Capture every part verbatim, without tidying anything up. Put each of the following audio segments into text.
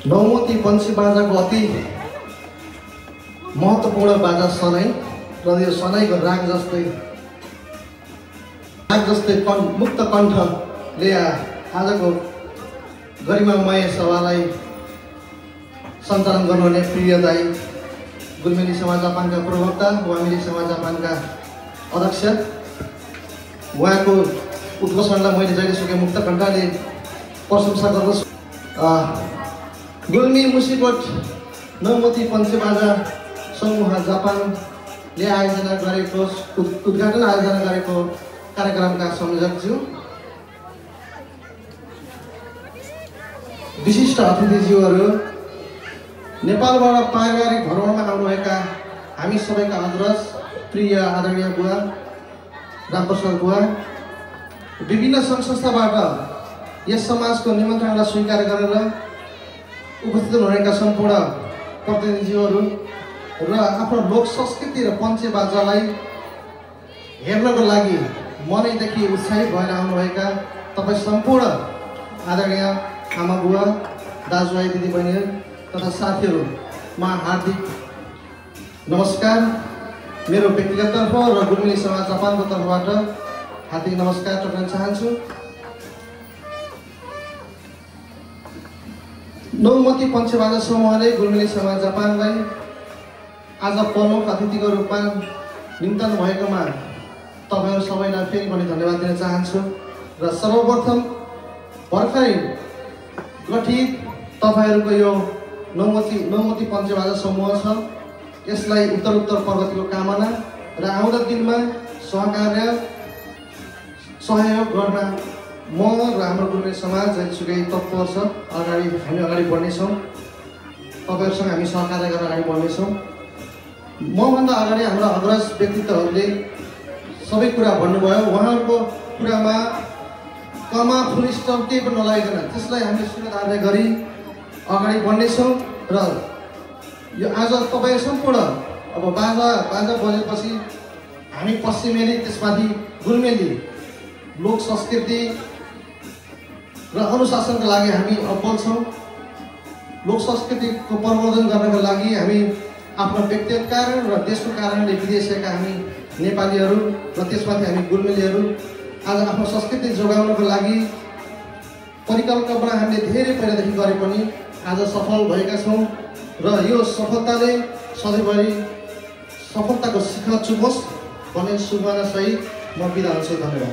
नौमती पञ्ची बाजाको अति महत्त्वपूर्ण बाजा सनै र यो सनैको राग जस्तै राग जस्तै कन् मुक्त कण्ठले आजको गरिमामय सभालाई सञ्चालन गर्नुहुने प्रिय दाई गुल्मेली समाज जापानका प्रवक्ता वामिली समाज जापानका अध्यक्ष उहाँको उद्घोषणलाई मैले जहिलेसुकै मुक्त कण्ठले प्रशंसा गर्दछु। गुल्मी मुसिकोट नौमती पञ्ची बाजा समूह जापानले आयोजना गरेको उद्घाटन आयोजना गरेको कार्यक्रमका संयोजकज्यू, विशिष्ट अतिथिज्यूहरू, नेपालबाट पारिवारिक भ्रमणमा आउनुभएका हामी सबैका अग्रज प्रिय आदरणीय बुवा रामप्रसाद बुवा, विभिन्न सङ्घ संस्थाबाट यस समाजको निमन्त्रणालाई स्वीकार गरेर उपस्थित हुनुहुनेका सम्पूर्ण प्रतिनिधिहरू र आफ्नो लोक संस्कृति र पञ्चे बाजालाई हेर्नको लागि मनैदेखि उत्साहित भएर आउनुभएका तपाईँ सम्पूर्ण आदरणीय आमा बुवा दाजुभाइ दिदीबहिनीहरू तथा साथीहरूमा हार्दिक नमस्कार मेरो व्यक्तिगत तर्फ र गुल्मेली समाज जापानको तर्फबाट हार्दिक नमस्कार टक्राउन चाहन्छु। नौमती पञ्ची बाजा समूहले गुल्मेली समाज जापानलाई आज प्रमुख अतिथिको रूपमा निम्ताउनु भएकोमा तपाईँहरू सबैलाई फेरि पनि धन्यवाद दिन चाहन्छु र सर्वप्रथम भर्खरै गठित तपाईँहरूको यो नौमती नौमती पञ्ची बाजा समूह छ, यसलाई उत्तर उत्तर प्रगतिको कामना र आउँदो दिनमा सहकार्य सहयोग गर्न म र हाम्रो गुल्मेली समाज जतिसुकै तत्पर छ अगाडि हामी अगाडि बढ्नेछौँ। तपाईँहरूसँग हामी सहकार्य गरेर अगाडि बढ्नेछौँ। मभन्दा अगाडि हाम्रा अग्रज व्यक्तित्वहरूले सबै कुरा भन्नुभयो, उहाँहरूको कुरामा कमा फुल स्टप केही पनि नलागिकन त्यसलाई हामीले स्वीकार गरी अगाडि बढ्नेछौँ र यो आज तपाईँ सम्पूर्ण अब बाजा बाजा बजेपछि हामी पश्चिमेली त्यसमाथि गुल्मेली लोक संस्कृति र अनुशासनको लागि हामी अब्बल छौँ। लोक संस्कृतिको प्रवर्धन गर्नको लागि हामी आफ्नो व्यक्तिगत कारण र देशको कारणले विदेशिएका हामी नेपालीहरू र त्यसमाथि हामी गुल्मेलीहरू आज आफ्नो संस्कृति जोगाउनको लागि परिकल्पना हामीले धेरै पहिलादेखि गरे पनि आज सफल भएका छौँ र यो सफलताले सधैँभरि सफलताको शिखर चुमोस् भन्ने शुभकामनासहित म बिदा हुन्छु। धन्यवाद।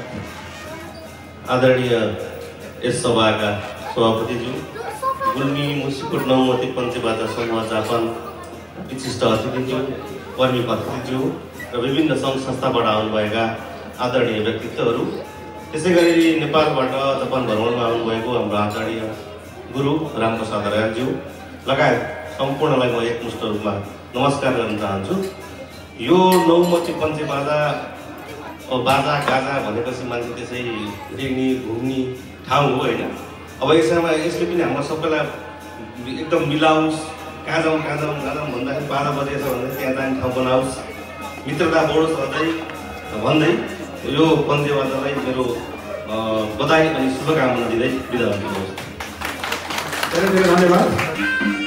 आदरणीय यस सभाका सभापतिज्यू, गुल्मी मुसिकोट नौमती पञ्ची बाजा समूह जापान विशिष्ट अतिथिज्यू, कर्मी अतिथिज्यू र विभिन्न सङ्घ संस्थाबाट आउनुभएका आदरणीय व्यक्तित्वहरू, त्यसै गरी नेपालबाट जापान भ्रमणमा आउनुभएको हाम्रो आदरणीय गुरु रामप्रसाद रायज्यू लगायत सम्पूर्णलाई म एकमुष्ट रूपमा नमस्कार गर्न चाहन्छु। यो नौमती पञ्चे बाजा बाजा गाजा भनेपछि मान्छे त्यसै देख्ने घुम्ने ठाउँ हो होइन। अब यसमा यसले पनि हाम्रो सबैलाई एकदम मिलाओस्, कहाँ जाउँ कहाँ जाउँ कहाँ जाउँ भन्दाखेरि बाह्र बजेछ भने त्यहाँ जाने ठाउँ बनाओस्, मित्रता बढोस् अझै भन्दै यो पञ्चे बाजालाई मेरो बधाई अनि शुभकामना दिँदै बिदा हुनुहोस्। धेरै धेरै धन्यवाद।